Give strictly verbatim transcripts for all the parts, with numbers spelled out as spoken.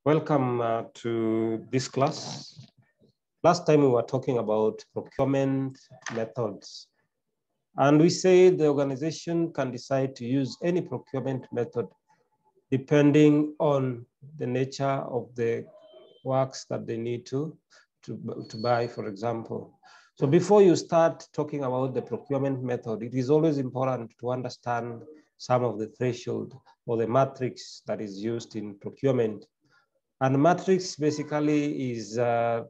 Welcome uh, to this class. Last time we were talking about procurement methods. And we said the organization can decide to use any procurement method depending on the nature of the works that they need to, to, to buy, for example. So before you start talking about the procurement method, it is always important to understand some of the threshold or the matrix that is used in procurement. And matrix basically is, uh,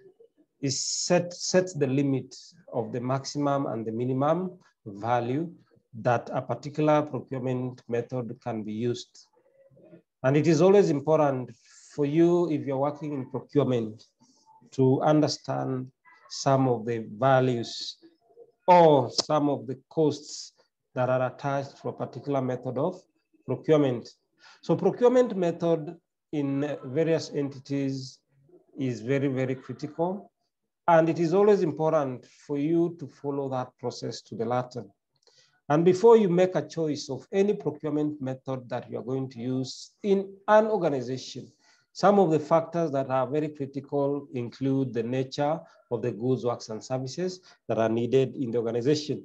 is set, sets the limit of the maximum and the minimum value that a particular procurement method can be used. And it is always important for you, if you're working in procurement, to understand some of the values or some of the costs that are attached to a particular method of procurement. So procurement method in various entities is very, very critical. And it is always important for you to follow that process to the letter. And before you make a choice of any procurement method that you are going to use in an organization, some of the factors that are very critical include the nature of the goods, works, and services that are needed in the organization.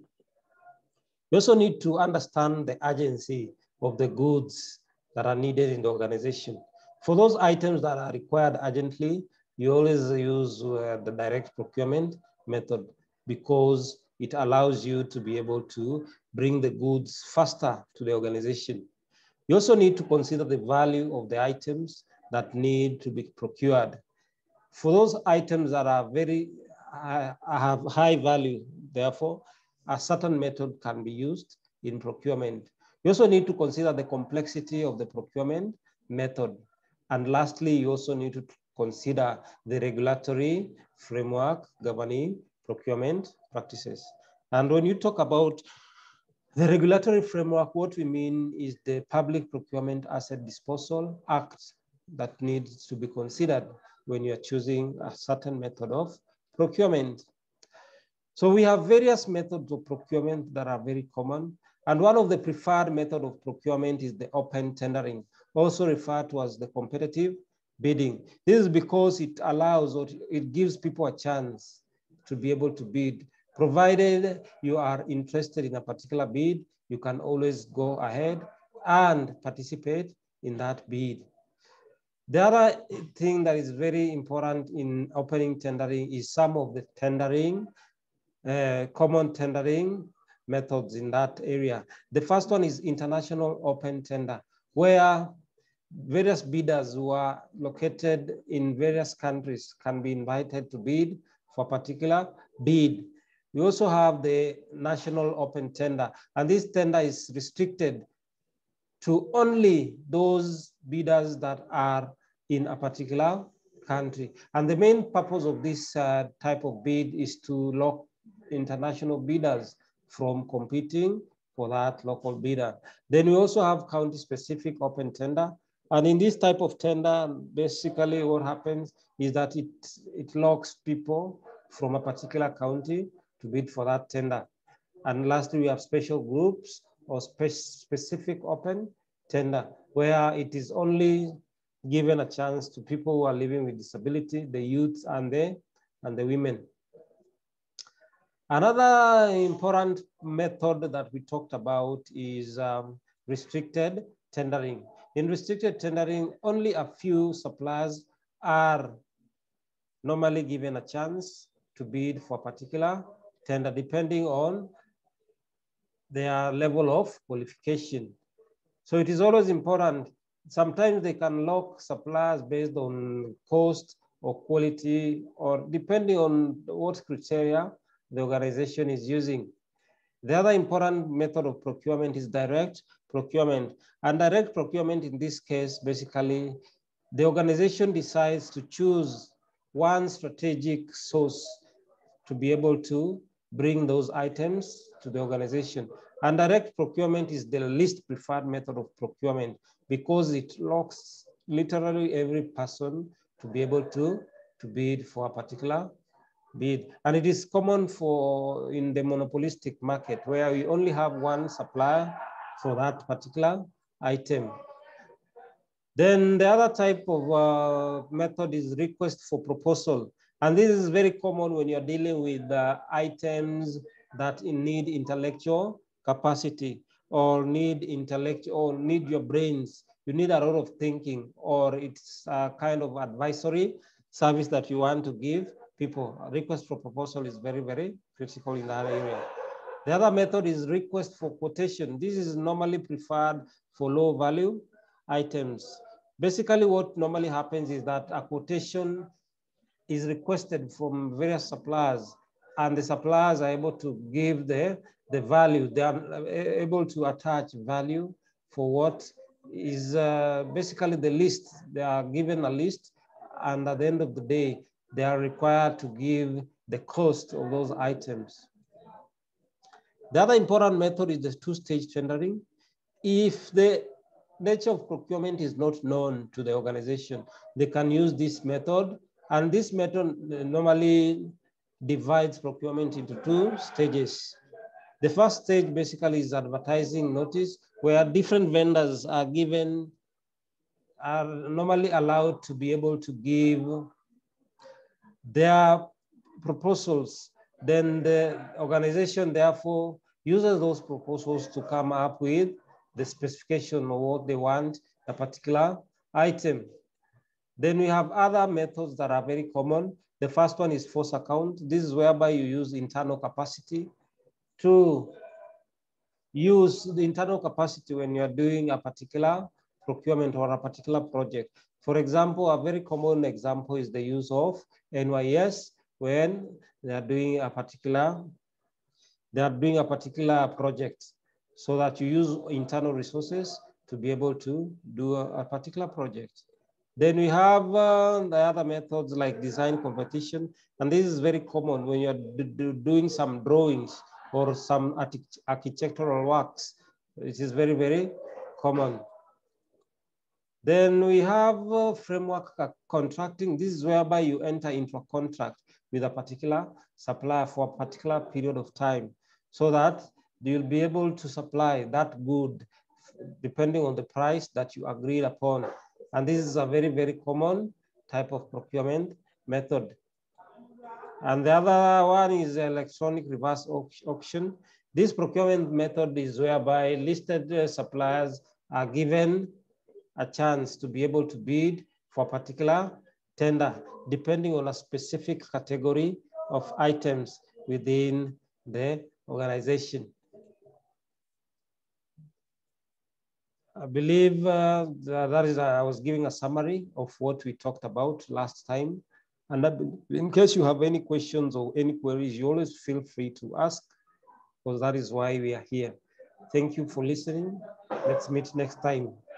You also need to understand the urgency of the goods that are needed in the organization. For those items that are required urgently, you always use uh, the direct procurement method because it allows you to be able to bring the goods faster to the organization. You also need to consider the value of the items that need to be procured. For those items that are very uh, have high value, therefore, a certain method can be used in procurement. You also need to consider the complexity of the procurement method. And lastly, you also need to consider the regulatory framework governing procurement practices. And when you talk about the regulatory framework, what we mean is the Public Procurement Asset Disposal Act that needs to be considered when you're choosing a certain method of procurement. So we have various methods of procurement that are very common. And one of the preferred method of procurement is the open tendering, also referred to as the competitive bidding. This is because it allows or it gives people a chance to be able to bid. Provided you are interested in a particular bid, you can always go ahead and participate in that bid. The other thing that is very important in opening tendering is some of the tendering, uh, common tendering methods in that area. The first one is international open tender, where various bidders who are located in various countries can be invited to bid for a particular bid. We also have the national open tender, and this tender is restricted to only those bidders that are in a particular country. And the main purpose of this uh, type of bid is to lock international bidders from competing for that local bidder. Then we also have county-specific open tender. And in this type of tender, basically what happens is that it, it locks people from a particular county to bid for that tender. And lastly, we have special groups or spe specific open tender, where it is only given a chance to people who are living with disability, the youth and the, and the women. Another important method that we talked about is um, restricted tendering. In restricted tendering, only a few suppliers are normally given a chance to bid for a particular tender, depending on their level of qualification. So it is always important. Sometimes they can lock suppliers based on cost or quality, or depending on what criteria the organization is using. The other important method of procurement is direct procurement. And direct procurement in this case, basically, the organization decides to choose one strategic source to be able to bring those items to the organization. And direct procurement is the least preferred method of procurement because it locks literally every person to be able to, to bid for a particular bid. And it is common for in the monopolistic market where we only have one supplier for that particular item. Then the other type of uh, method is request for proposal. And this is very common when you're dealing with uh, items that need intellectual capacity or need intellectual or need your brains. You need a lot of thinking, or it's a kind of advisory service that you want to give people. A request for proposal is very, very critical in that area. The other method is request for quotation. This is normally preferred for low value items. Basically, what normally happens is that a quotation is requested from various suppliers, and the suppliers are able to give the, the value. They are able to attach value for what is uh, basically the list. They are given a list, and at the end of the day, they are required to give the cost of those items. The other important method is the two-stage tendering. If the nature of procurement is not known to the organization, they can use this method. And this method normally divides procurement into two stages. The first stage basically is advertising notice, where different vendors are given, are normally allowed to be able to give their proposals. Then the organization therefore uses those proposals to come up with the specification of what they want, a particular item. Then we have other methods that are very common. The first one is force account. This is whereby you use internal capacity to use the internal capacity when you're doing a particular procurement or a particular project. For example, a very common example is the use of N Y S when they are doing a particular, they are doing a particular project, so that you use internal resources to be able to do a, a particular project. Then we have uh, the other methods like design competition. And this is very common when you're do, doing some drawings or some architectural works. It is very, very common. Then we have uh, framework contracting. This is whereby you enter into a contract with a particular supplier for a particular period of time, so that you'll be able to supply that good depending on the price that you agreed upon. And this is a very, very common type of procurement method. And the other one is electronic reverse auction. This procurement method is whereby listed uh, suppliers are given a chance to be able to bid for a particular tender, depending on a specific category of items within the organization. I believe uh, that is, uh, I was giving a summary of what we talked about last time. And that, in case you have any questions or any queries, you always feel free to ask, because that is why we are here. Thank you for listening. Let's meet next time.